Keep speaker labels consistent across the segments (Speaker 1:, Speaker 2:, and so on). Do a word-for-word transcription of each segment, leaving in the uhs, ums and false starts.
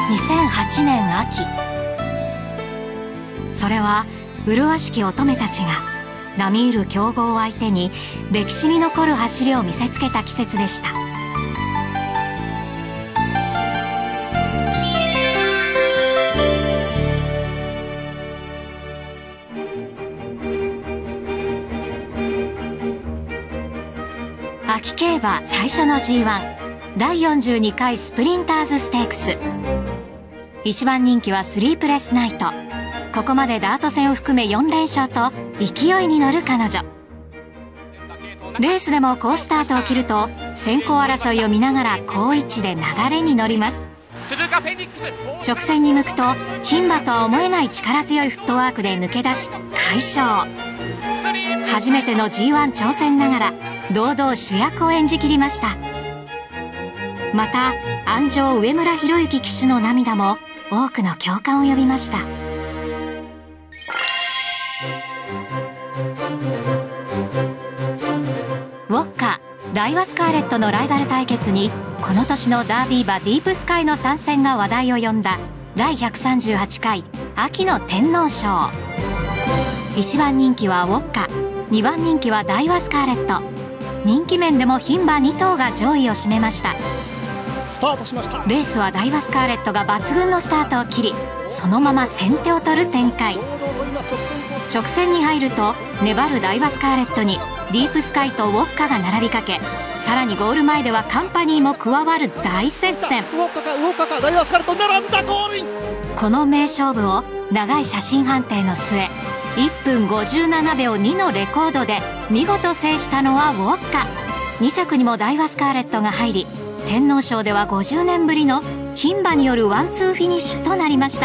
Speaker 1: にせんはちねん秋、それは麗しき乙女たちが並みいる強豪を相手に歴史に残る走りを見せつけた季節でした。秋競馬最初の ジーワン だいよんじゅうにかいスプリンターズステークス。いちばん人気はスリープレスナイト。ここまでダート戦を含めよんれんしょうと勢いに乗る彼女。レースでも好スタートを切ると先行争いを見ながら好位置で流れに乗ります。直線に向くと牝馬とは思えない力強いフットワークで抜け出し快勝。初めての ジーワン 挑戦ながら堂々主役を演じきりました。また鞍上上村博之騎手の涙も多くの共感を呼びました。ウォッカ、ダイワスカーレットのライバル対決にこの年のダービー馬ディープスカイの参戦が話題を呼んだだいひゃくさんじゅうはちかい秋の天皇賞。いちばん人気はウォッカ、にばん人気はダイワスカーレット。人気面でも牝馬にとうが上位を占めました。
Speaker 2: スタートしました。
Speaker 1: レースはダイワスカーレットが抜群のスタートを切りそのまま先手を取る展開。直線に入ると粘るダイワスカーレットにディープスカイとウォッカが並びかけ、さらにゴール前ではカンパニーも加わる大接戦。
Speaker 2: ウォッカかウォッカかダイワスカーレット並んだゴールイン。
Speaker 1: この名勝負を長い写真判定の末いっぷんごじゅうななびょうにのレコードで見事制したのはウォッカ。にちゃくにもダイワスカーレットが入り天皇賞ではごじゅうねんぶりの牝馬によるワンツーフィニッシュとなりました。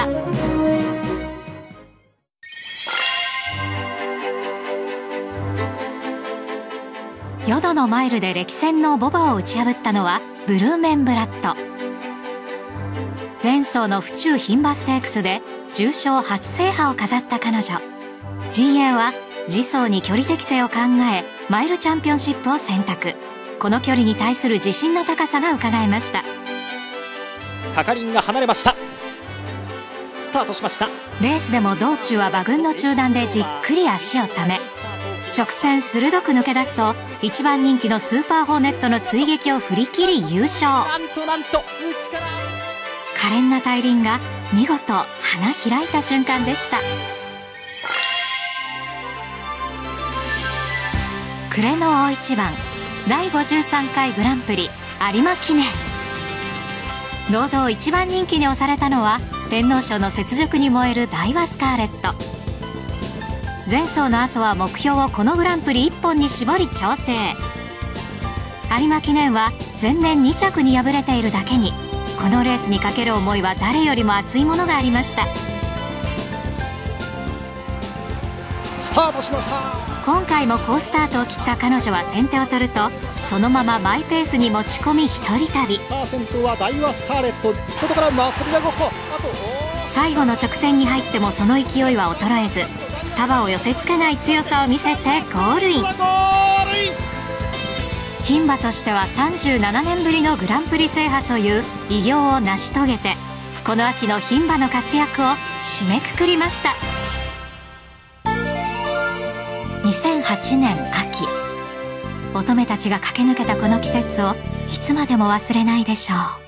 Speaker 1: 淀のマイルで歴戦のボバを打ち破ったのはブルーメンブラッド。前走の府中牝馬ステークスで重賞初制覇を飾った彼女。陣営は次走に距離適正を考えマイルチャンピオンシップを選択。この距離に対する自信の高さが伺えました。
Speaker 3: 係員が離れました。スタートしました。
Speaker 1: レースでも道中は馬群の中段でじっくり足をため直線鋭く抜け出すといちばん人気のスーパーホーネットの追撃を振り切り優勝。
Speaker 3: なんとなんと内から
Speaker 1: 可憐な大輪が見事花開いた瞬間でした。暮れの大一番だいごじゅうさんかいグランプリ有馬記念。堂々いちばん人気に押されたのは天皇賞の雪辱に燃えるダイワスカーレット。前走の後は目標をこのグランプリいっぽんに絞り調整。有馬記念は前年にちゃくに敗れているだけにこのレースにかける思いは誰よりも熱いものがありました。
Speaker 2: スタートしました。
Speaker 1: 今回も好スタートを切った彼女は先手を取るとそのままマイペースに持ち込み一人旅。
Speaker 2: さあ先頭はダイワスカーレット、外から祭りだごっこ。あと
Speaker 1: 最後の直線に入ってもその勢いは衰えず束を寄せつけない強さを見せてゴールイン。牝馬としてはさんじゅうななねんぶりのグランプリ制覇という偉業を成し遂げてこの秋の牝馬の活躍を締めくくりました。にせんはちねん秋、乙女たちが駆け抜けたこの季節をいつまでも忘れないでしょう。